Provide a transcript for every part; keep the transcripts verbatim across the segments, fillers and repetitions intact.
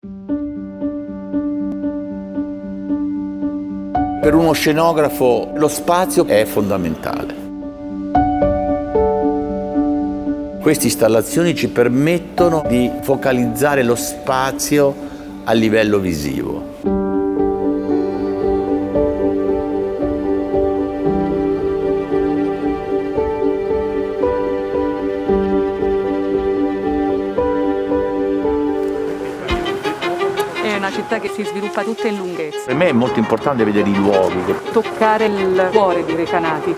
Per uno scenografo lo spazio è fondamentale. Queste installazioni ci permettono di focalizzare lo spazio a livello visivo. È una città che si sviluppa tutta in lunghezza. Per me è molto importante vedere i luoghi. Toccare il cuore di Recanati.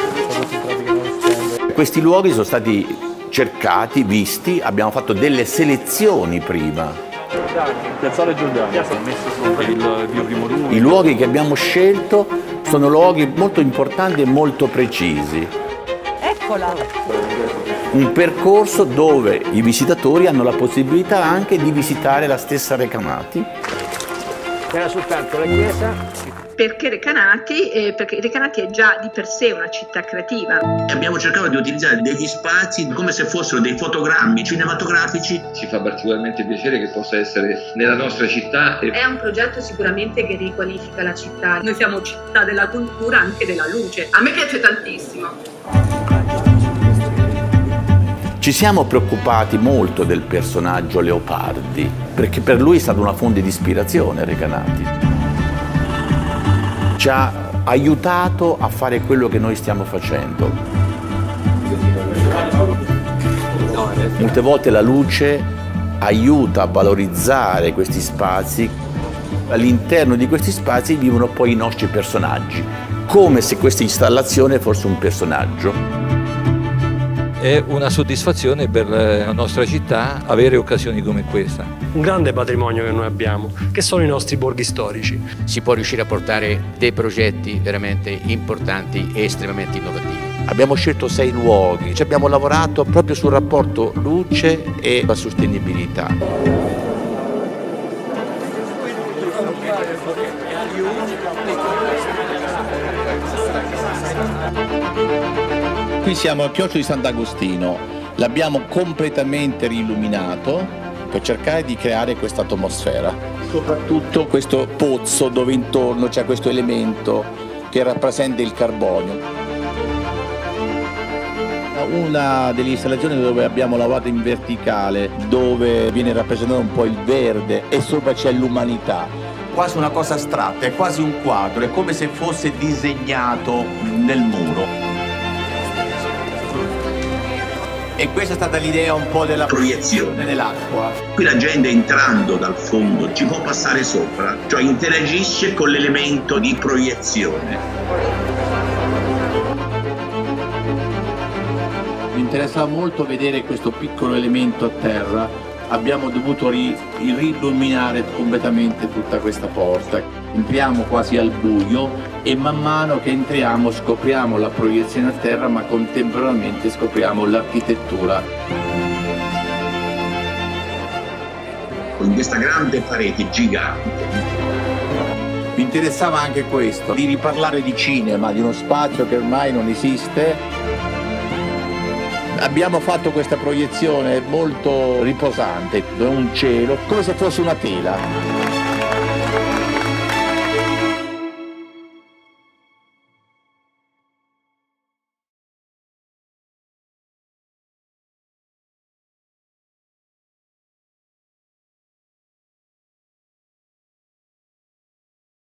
Questi luoghi sono stati cercati, visti, abbiamo fatto delle selezioni prima. Piazzale Giordani, il mio primo luogo. I luoghi che abbiamo scelto sono luoghi molto importanti e molto precisi. Eccola! Un percorso dove i visitatori hanno la possibilità anche di visitare la stessa Recanati. Era soltanto la chiesa. Perché Recanati? Eh, perché Recanati è già di per sé una città creativa. Abbiamo cercato di utilizzare degli spazi come se fossero dei fotogrammi cinematografici. Ci fa particolarmente piacere che possa essere nella nostra città. È un progetto sicuramente che riqualifica la città. Noi siamo città della cultura, anche della luce. A me piace tantissimo. Ci siamo preoccupati molto del personaggio Leopardi, perché per lui è stata una fonte di ispirazione Recanati. Ci ha aiutato a fare quello che noi stiamo facendo. Molte volte la luce aiuta a valorizzare questi spazi. All'interno di questi spazi vivono poi i nostri personaggi, come se questa installazione fosse un personaggio. È una soddisfazione per la nostra città avere occasioni come questa. Un grande patrimonio che noi abbiamo, che sono i nostri borghi storici. Si può riuscire a portare dei progetti veramente importanti e estremamente innovativi. Abbiamo scelto sei luoghi, ci abbiamo lavorato proprio sul rapporto luce e la sostenibilità. Qui siamo al Chiostro di Sant'Agostino, l'abbiamo completamente riilluminato per cercare di creare questa atmosfera. Soprattutto questo pozzo dove intorno c'è questo elemento che rappresenta il carbonio. Una delle installazioni dove abbiamo lavorato in verticale, dove viene rappresentato un po' il verde e sopra c'è l'umanità. Quasi una cosa astratta, è quasi un quadro, è come se fosse disegnato nel muro. E questa è stata l'idea un po' della proiezione dell'acqua. Qui la gente entrando dal fondo ci può passare sopra, cioè interagisce con l'elemento di proiezione. Mi interessava molto vedere questo piccolo elemento a terra. Abbiamo dovuto ri riilluminare completamente tutta questa porta. Entriamo quasi al buio e man mano che entriamo scopriamo la proiezione a terra, ma contemporaneamente scopriamo l'architettura. In questa grande parete gigante. Mi interessava anche questo, di riparlare di cinema, di uno spazio che ormai non esiste. Abbiamo fatto questa proiezione molto riposante, un cielo, come se fosse una tela.